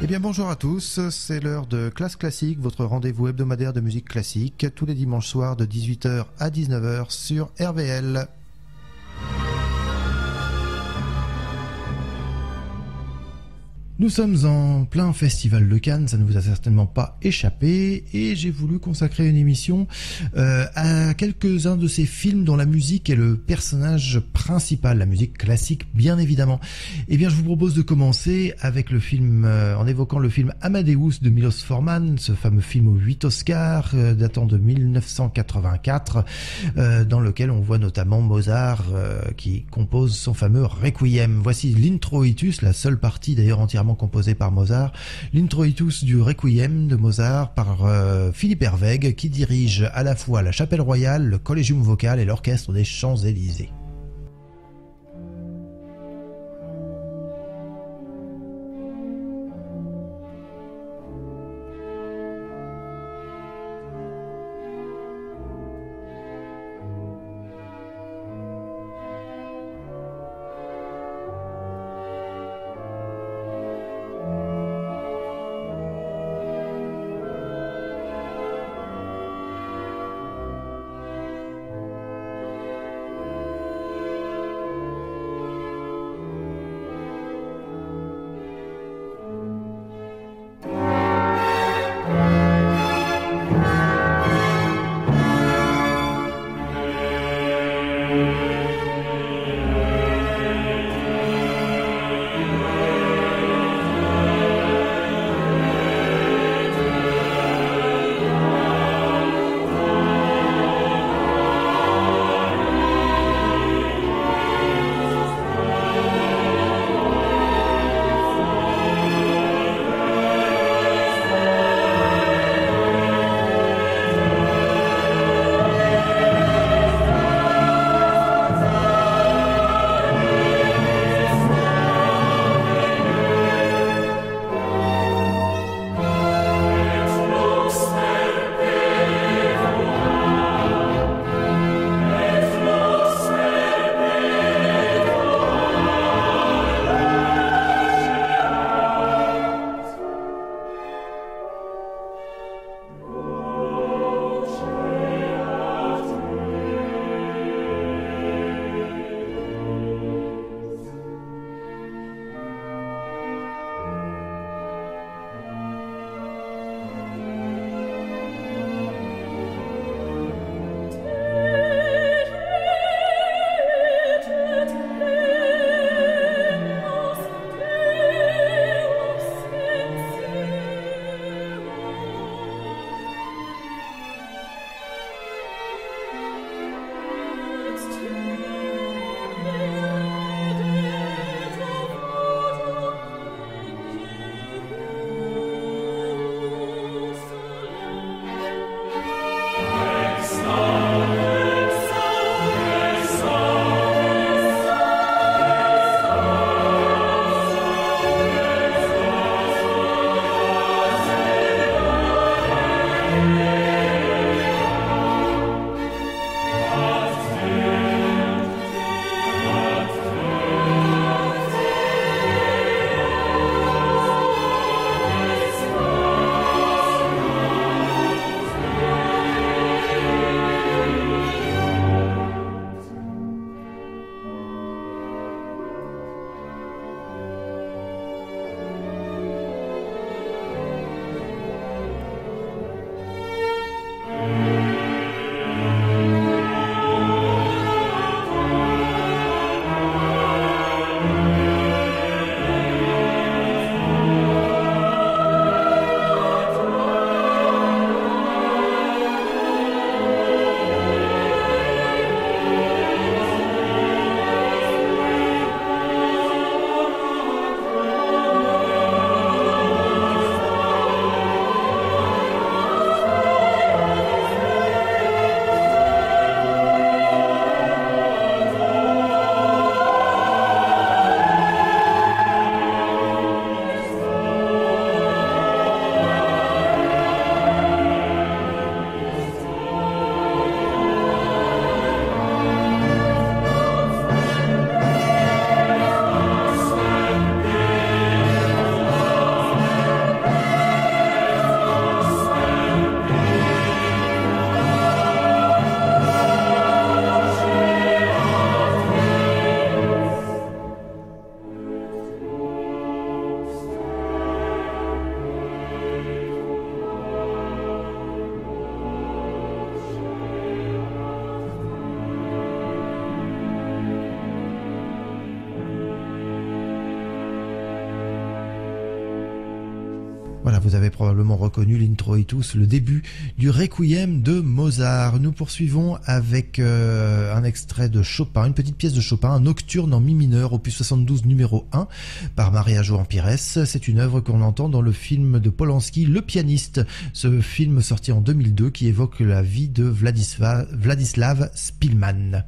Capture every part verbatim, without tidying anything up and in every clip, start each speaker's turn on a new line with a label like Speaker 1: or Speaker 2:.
Speaker 1: bien bonjour à tous, c'est l'heure de Classe Classique, votre rendez-vous hebdomadaire de musique classique, tous les dimanches soirs de dix-huit heures à dix-neuf heures sur R V L. Nous sommes en plein festival de Cannes, ça ne vous a certainement pas échappé, et j'ai voulu consacrer une émission euh, à quelques-uns de ces films dont la musique est le personnage principal, la musique classique bien évidemment. Eh bien je vous propose de commencer avec le film, euh, en évoquant le film Amadeus de Milos Forman, ce fameux film aux huit Oscars, euh, datant de mille neuf cent quatre-vingt-quatre, euh, dans lequel on voit notamment Mozart euh, qui compose son fameux Requiem. Voici l'introitus, la seule partie d'ailleurs entièrement composé par Mozart, l'introitus du Requiem de Mozart par euh, Philippe Herwegh, qui dirige à la fois la Chapelle Royale, le Collegium Vocal et l'Orchestre des Champs-Élysées. vous avez probablement reconnu l'introitus, le début du Requiem de Mozart. Nous poursuivons avec euh, un extrait de Chopin, une petite pièce de Chopin, un nocturne en mi mineur, opus soixante-douze numéro un, par Maria Joan Pires. C'est une œuvre qu'on entend dans le film de Polanski, Le pianiste. Ce film sorti en deux mille deux qui évoque la vie de Vladislav, Vladislav Spilman.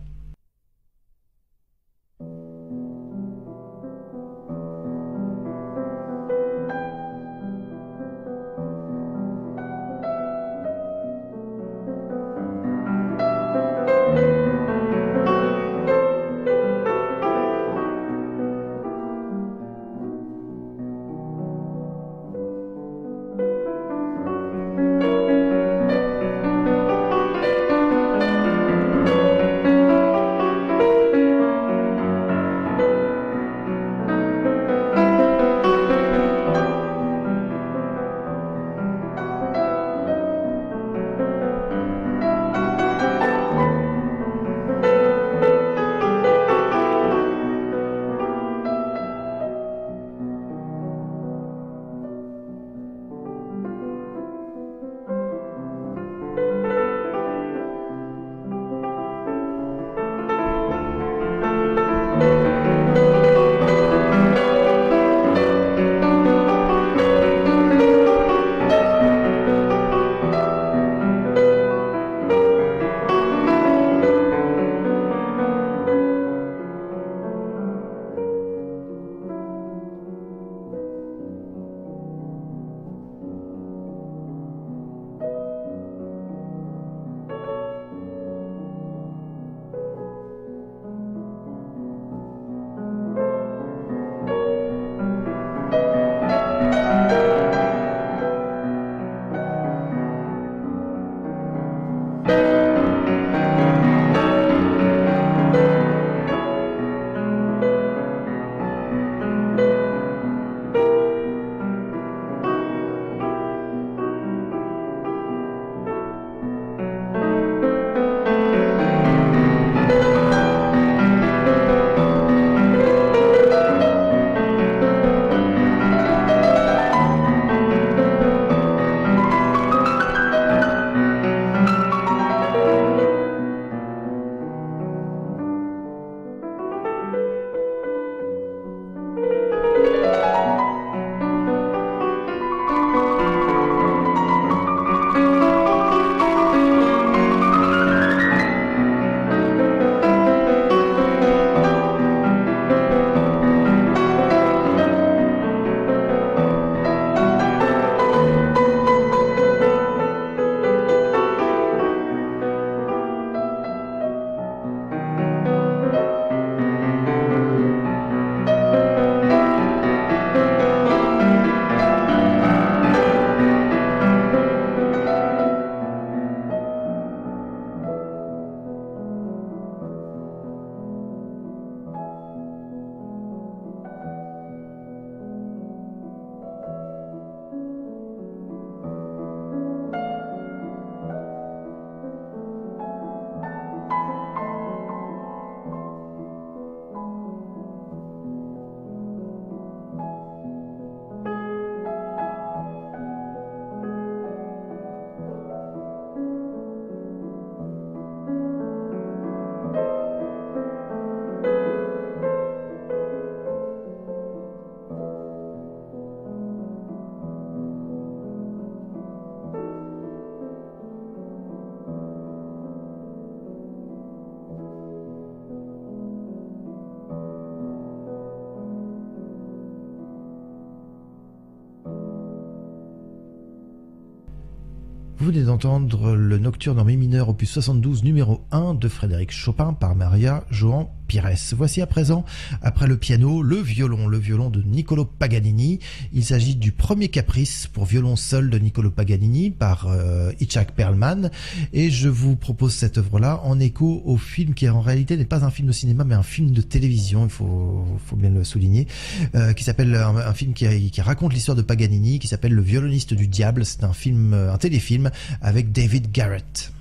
Speaker 1: Vous venez d'entendre le Nocturne en mi mineur opus soixante-douze numéro un de Frédéric Chopin par Maria Joan Pires. Voici à présent, après le piano, le violon, le violon de Niccolò Paganini. Il s'agit du premier caprice pour violon seul de Niccolò Paganini par euh, Itzhak Perlman, et je vous propose cette œuvre-là en écho au film qui en réalité n'est pas un film de cinéma mais un film de télévision, il faut, faut bien le souligner, euh, qui s'appelle un, un film qui, qui raconte l'histoire de Paganini, qui s'appelle Le violoniste du diable. C'est un film, un téléfilm avec David Garrett.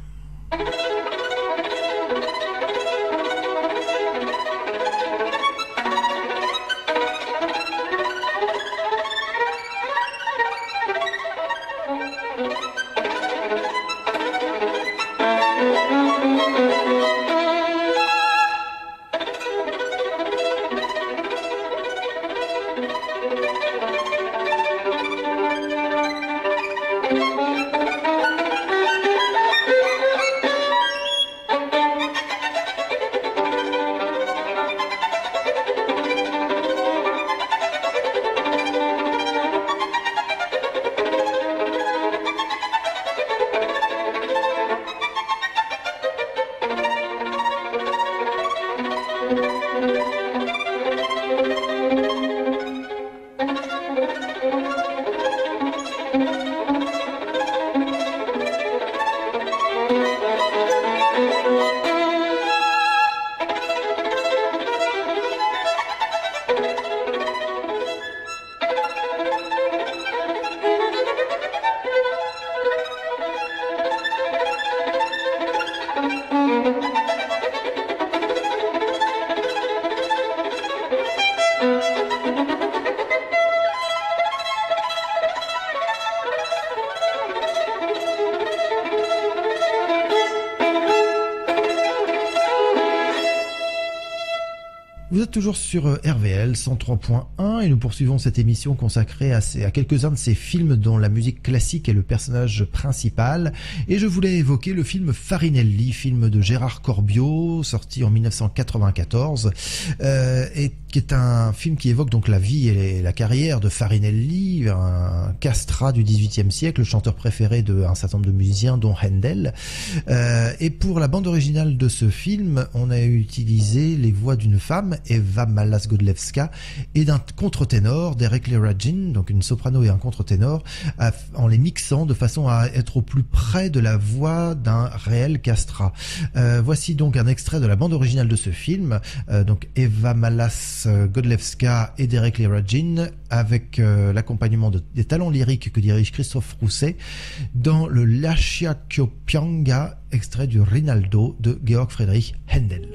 Speaker 1: Vous êtes toujours sur R V L cent trois point un et nous poursuivons cette émission consacrée à, ces, à quelques-uns de ces films dont la musique classique est le personnage principal. Et je voulais évoquer le film Farinelli, film de Gérard Corbiot, sorti en mille neuf cent quatre-vingt-quatorze, euh, et qui est un film qui évoque donc la vie et la carrière de Farinelli, un castrat du dix-huitième siècle, le chanteur préféré d'un certain nombre de musiciens, dont Handel. Euh, et pour la bande originale de ce film, on a utilisé les voix d'une femme, Eva Malas-Godlewska, et d'un contre-ténor, Derek Leragin, donc une soprano et un contre-ténor, en les mixant de façon à être au plus près de la voix d'un réel castrat. Euh, voici donc un extrait de la bande originale de ce film, euh, donc Eva Malas-Godlewska et Derek Leragin, avec euh, l'accompagnement de, des talents lyriques que dirige Christophe Rousset, dans le Lascia Chiopianga, extrait du Rinaldo de Georg Friedrich Händel.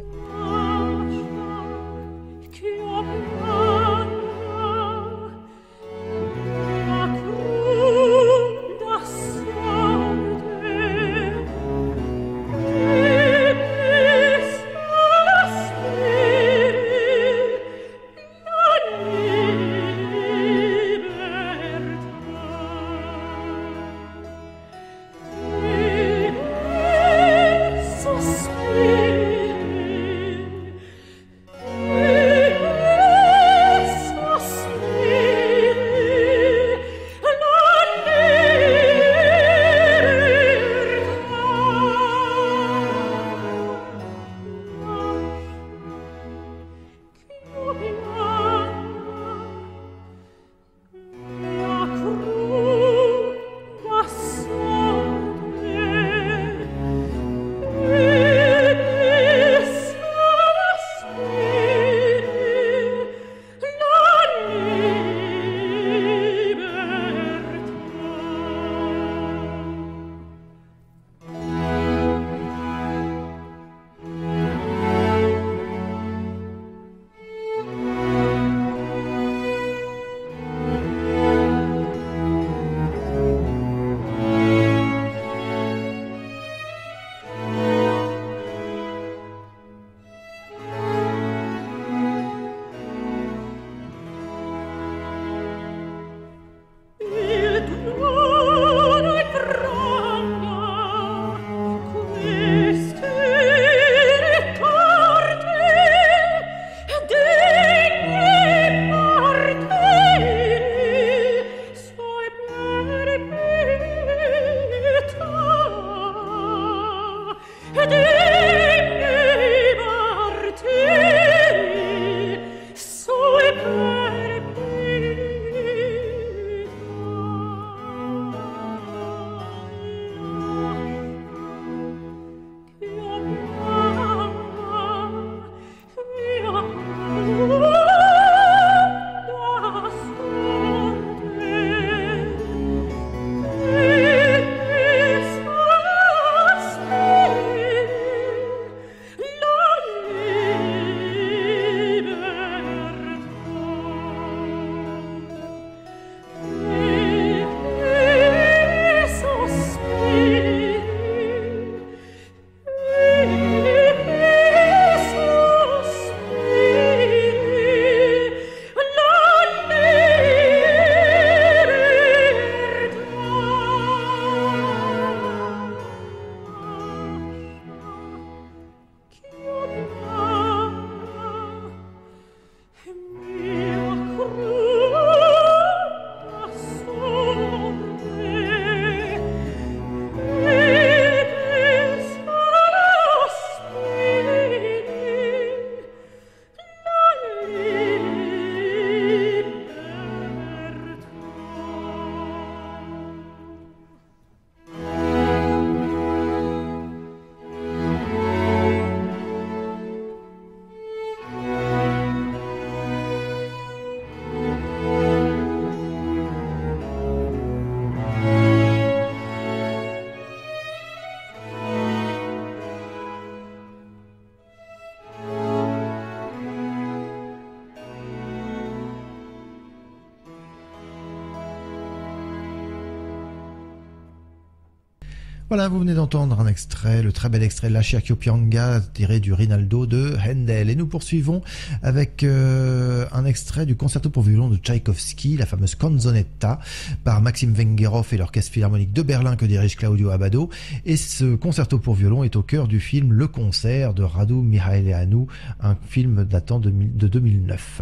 Speaker 1: Voilà, vous venez d'entendre un extrait, le très bel extrait La Lasciacchio Pianga tiré du Rinaldo de Handel. Et nous poursuivons avec euh, un extrait du concerto pour violon de Tchaïkovski, la fameuse Canzonetta, par Maxime Vengerov et l'Orchestre Philharmonique de Berlin que dirige Claudio Abbado. Et ce concerto pour violon est au cœur du film Le Concert de Radu Mihailanu, un film datant de, de deux mille neuf.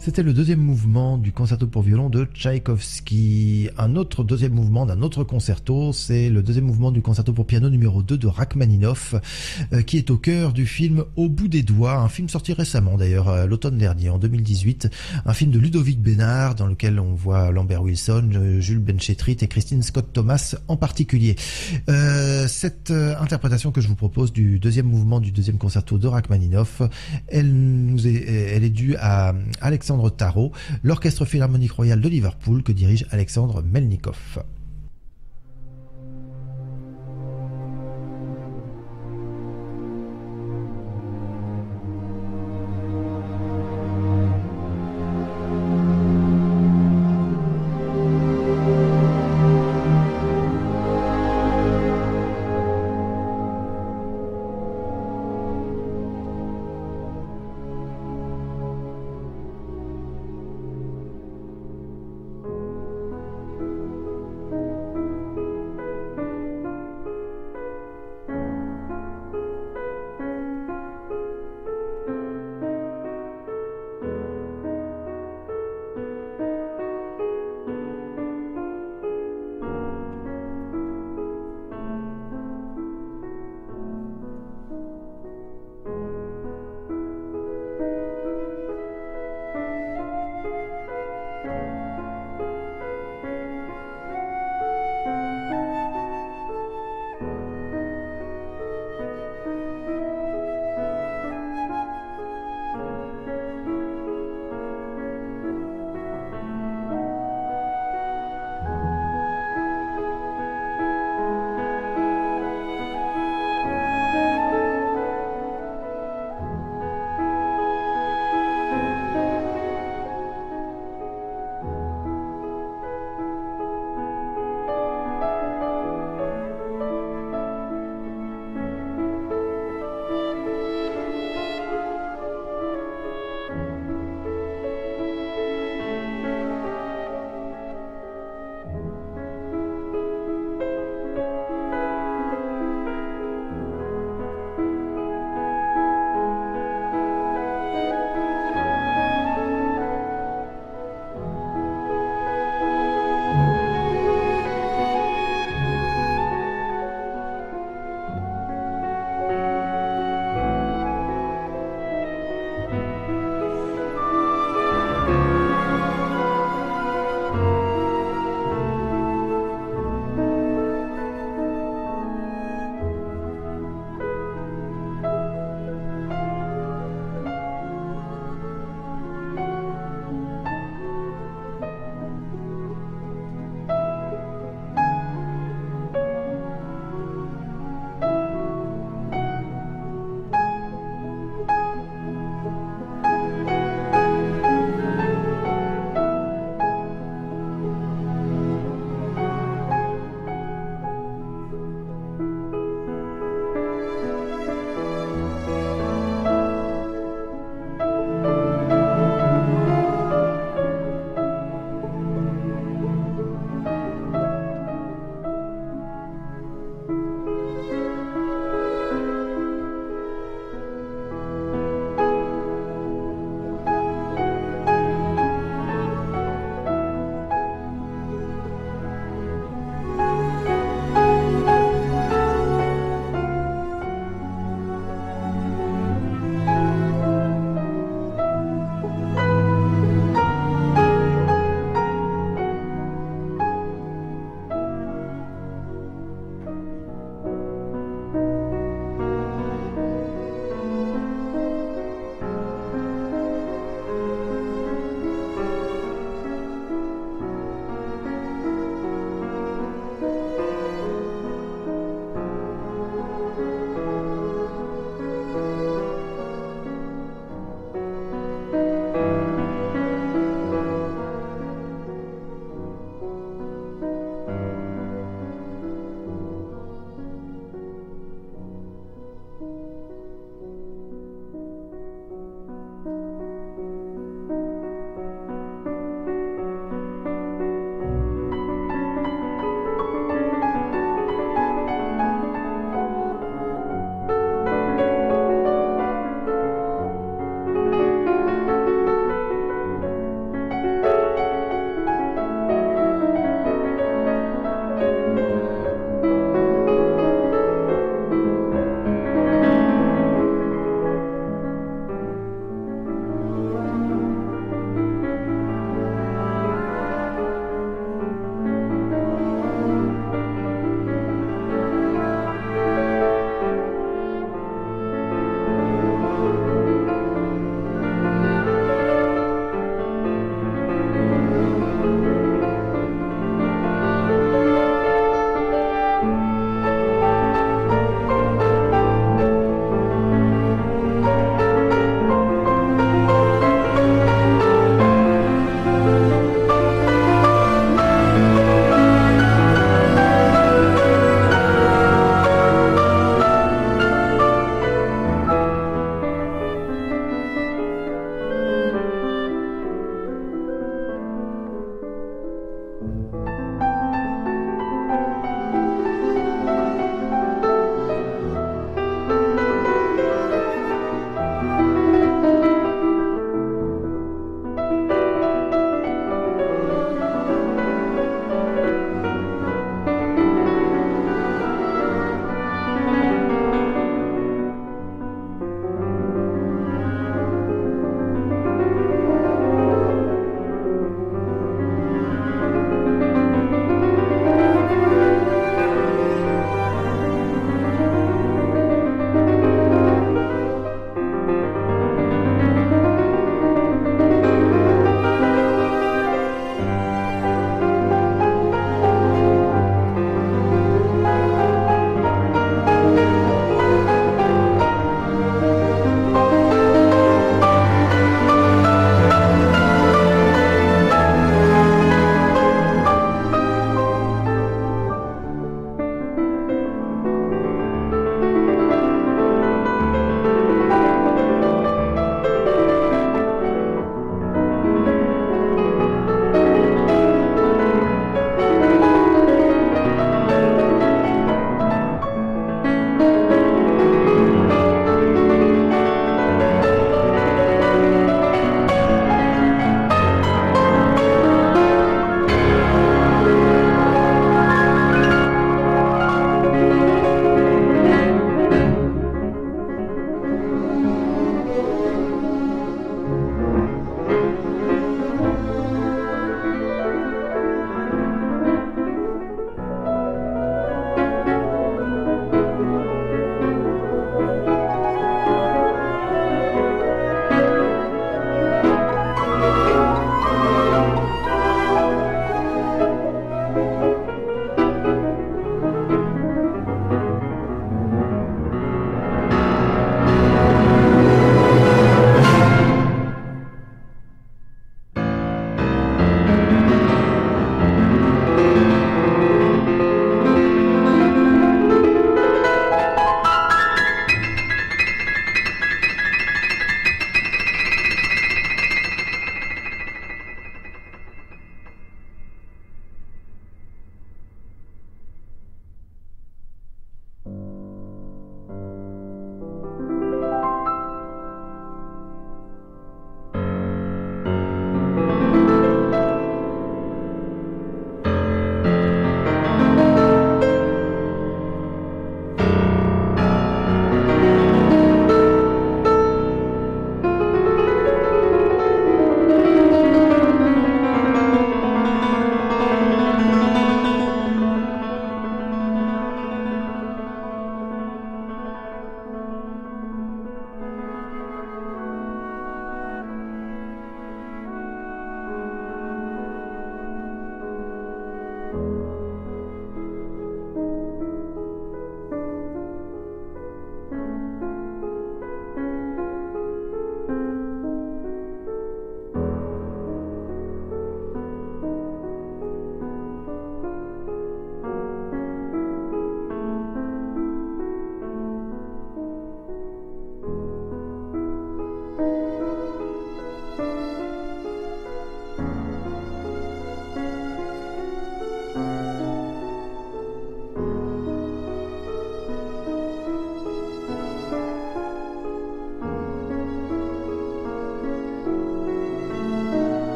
Speaker 1: C'était le deuxième mouvement du concerto pour violon de Tchaïkovski. Un autre deuxième mouvement d'un autre concerto, c'est le deuxième mouvement du concerto pour piano numéro deux de Rachmaninoff, euh, qui est au cœur du film Au bout des doigts, un film sorti récemment d'ailleurs, euh, l'automne dernier, en deux mille dix-huit, un film de Ludovic Bénard, dans lequel on voit Lambert Wilson, euh, Jules Benchetrit et Christine Scott Thomas en particulier. Euh, cette euh, interprétation que je vous propose du deuxième mouvement du deuxième concerto de Rachmaninoff, elle nous est, elle est due à Alexandre Tarot, l'Orchestre Philharmonique Royal de Liverpool que dirige Alexandre Melnikov.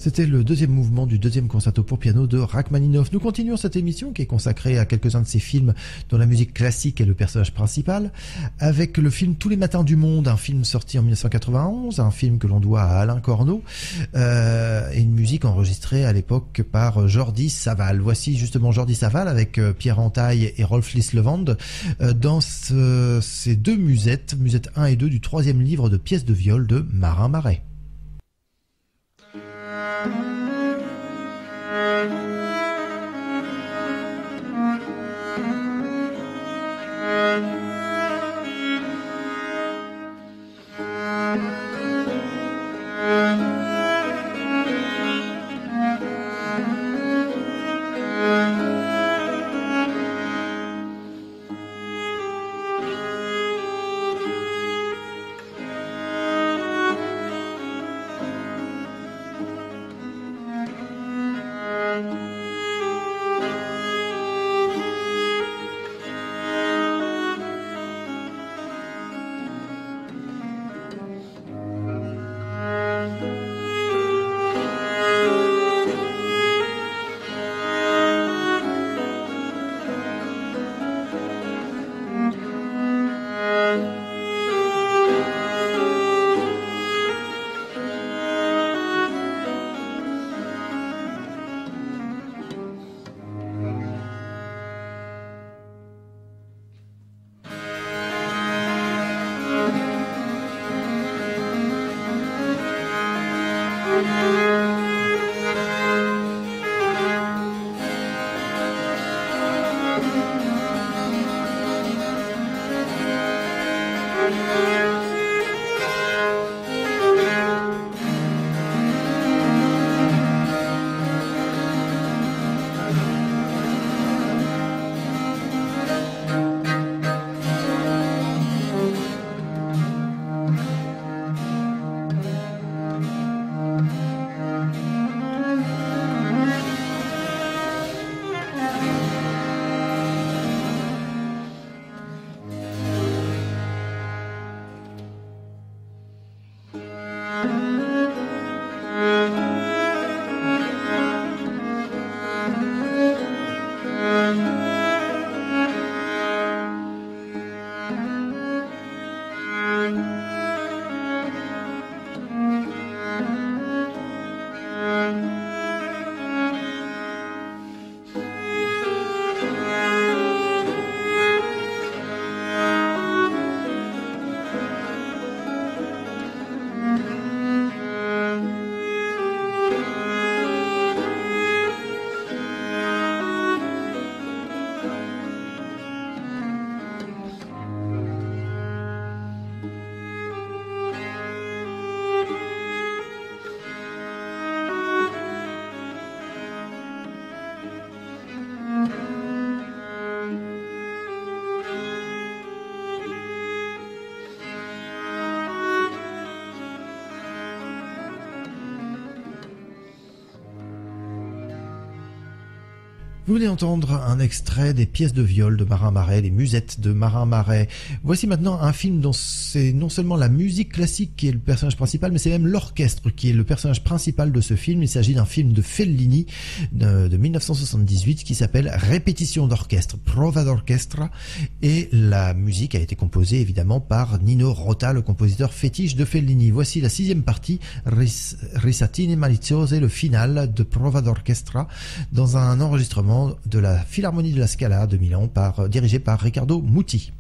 Speaker 1: C'était le deuxième mouvement du deuxième concerto pour piano de Rachmaninoff. Nous continuons cette émission qui est consacrée à quelques-uns de ces films dont la musique classique est le personnage principal, avec le film Tous les matins du monde, un film sorti en mille neuf cent quatre-vingt-onze, un film que l'on doit à Alain Corneau, euh, et une musique enregistrée à l'époque par Jordi Savall. Voici justement Jordi Savall avec Pierre Entaille et Rolf Lislevand euh, dans ce, ces deux musettes, musette un et deux du troisième livre de pièces de viol de Marin Marais. Vous venez d'entendre un extrait des pièces de viol de Marin Marais, les musettes de Marin Marais. Voici maintenant un film dont c'est non seulement la musique classique qui est le personnage principal, mais c'est même l'orchestre qui est le personnage principal de ce film. Il s'agit d'un film de Fellini de, de mille neuf cent soixante-dix-huit qui s'appelle Répétition d'orchestre, Prova d'orchestra, et la musique a été composée évidemment par Nino Rota, le compositeur fétiche de Fellini. Voici la sixième partie, Ris, Risatine Maliziose, le final de Prova d'orchestra, dans un enregistrement de la Philharmonie de la Scala de Milan, par, dirigé par Riccardo Muti.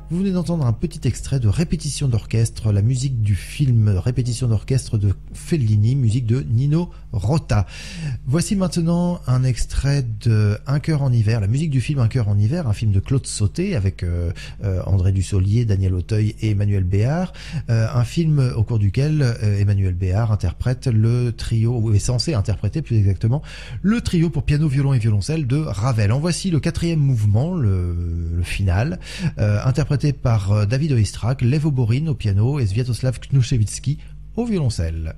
Speaker 1: Vous venez d'entendre un petit extrait de Répétition d'orchestre, la musique du film Répétition d'orchestre de Fellini, musique de Nino Rota. Voici maintenant un extrait de Un cœur en hiver, la musique du film Un cœur en hiver, un film de Claude Sauté avec euh, euh, André Dussolier, Daniel Auteuil et Emmanuel Béard. Euh, un film au cours duquel euh, Emmanuel Béard interprète le trio, ou est censé interpréter plus exactement, le trio pour piano, violon et violoncelle de Ravel. En voici le quatrième mouvement, le, le final, euh, interprété par euh, David Oistrakh, Lev Oborin au piano et Sviatoslav Knushevitsky au violoncelle.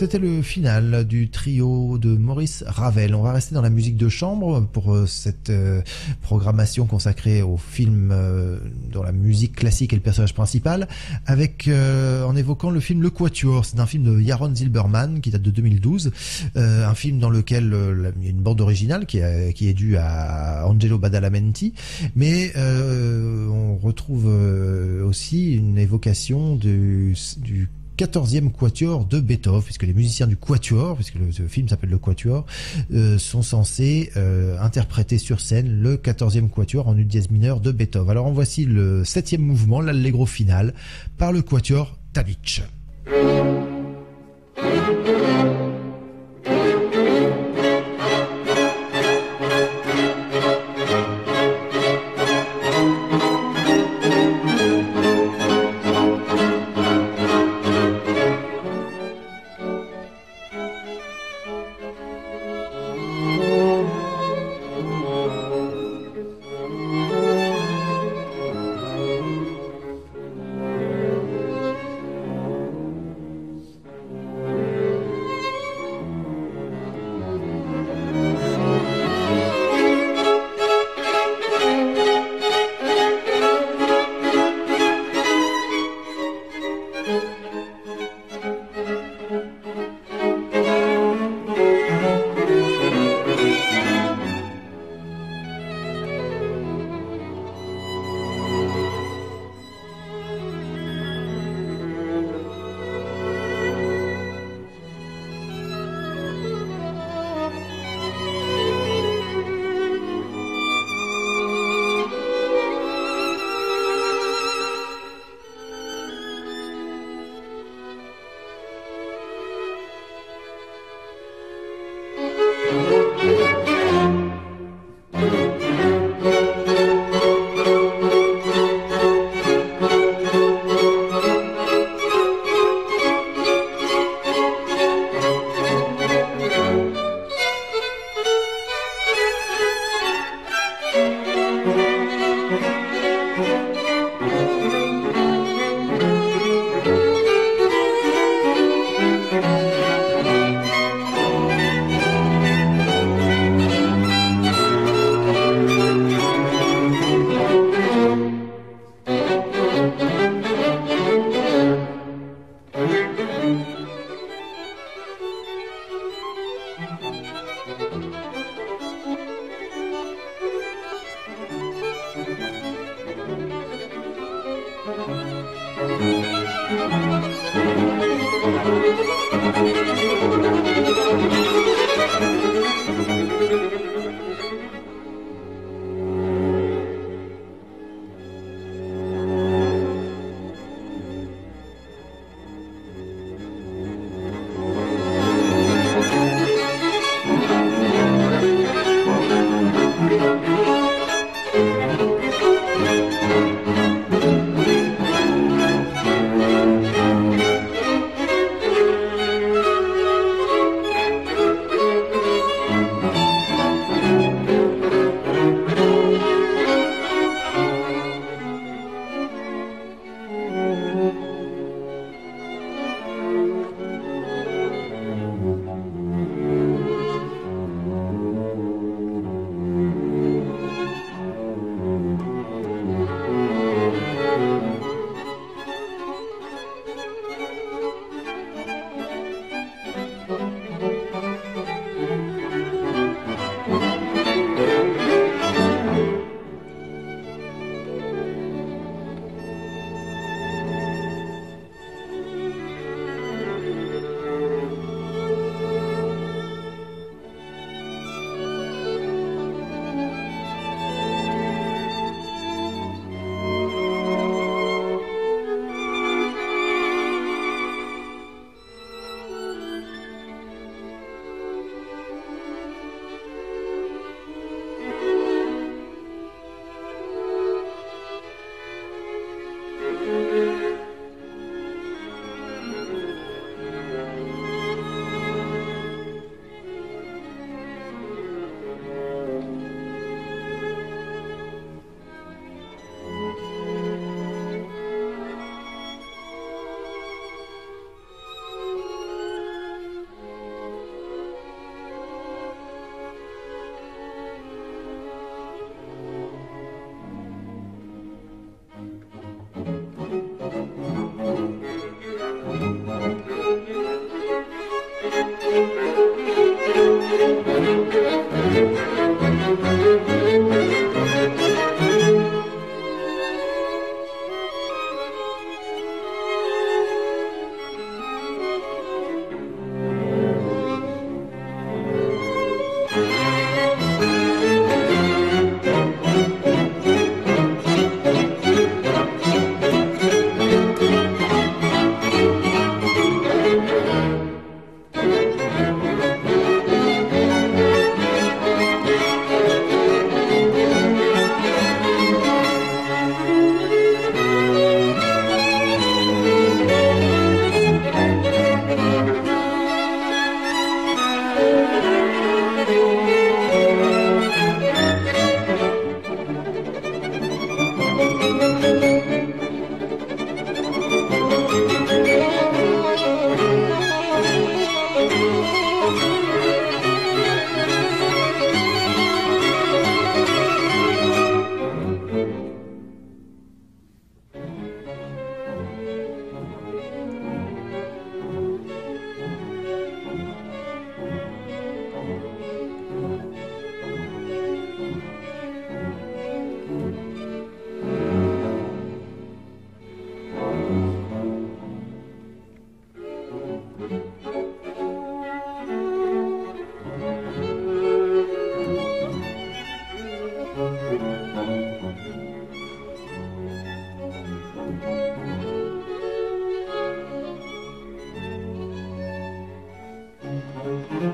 Speaker 1: C'était le final du trio de Maurice Ravel. On va rester dans la musique de chambre pour euh, cette euh, programmation consacrée au film euh, dont la musique classique est le personnage principal, avec euh, en évoquant le film Le Quatuor. C'est un film de Yaron Zilberman qui date de deux mille douze, euh, un film dans lequel euh, il y a une bande originale qui, a, qui est due à Angelo Badalamenti, mais euh, on retrouve euh, aussi une évocation du, du quatorzième quatuor de Beethoven, puisque les musiciens du quatuor, puisque le, le film s'appelle le quatuor, euh, sont censés euh, interpréter sur scène le quatorzième quatuor en ut dièse mineur de Beethoven. Alors en voici le septième mouvement, l'allegro final, par le quatuor Tadich.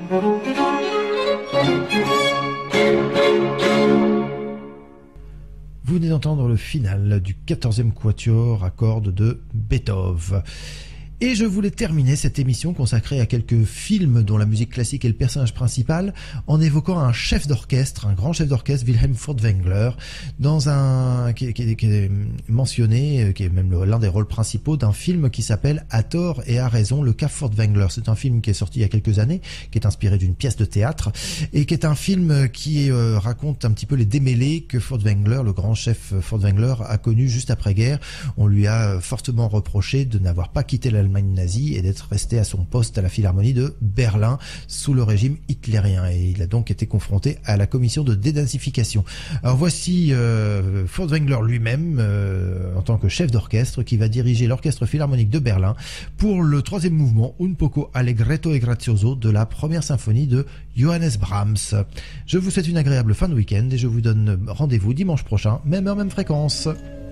Speaker 1: Vous venez d'entendre le final du quatorzième quatuor à cordes de Beethoven. Et je voulais terminer cette émission consacrée à quelques films dont la musique classique est le personnage principal en évoquant un chef d'orchestre, un grand chef d'orchestre, Wilhelm Furtwängler, dans un qui, qui, qui est mentionné, qui est même l'un des rôles principaux d'un film qui s'appelle À tort et à raison, le cas Furtwängler. C'est un film qui est sorti il y a quelques années, qui est inspiré d'une pièce de théâtre et qui est un film qui euh, raconte un petit peu les démêlés que Furtwängler, le grand chef Furtwängler, a connu juste après-guerre. On lui a fortement reproché de n'avoir pas quitté la l'Allemagne nazie et d'être resté à son poste à la Philharmonie de Berlin sous le régime hitlérien, et il a donc été confronté à la commission de dénazification. Alors voici euh, Furtwängler lui-même euh, en tant que chef d'orchestre qui va diriger l'orchestre philharmonique de Berlin pour le troisième mouvement Un poco allegretto e grazioso de la première symphonie de Johannes Brahms. Je vous souhaite une agréable fin de week-end et je vous donne rendez-vous dimanche prochain, même heure, même fréquence.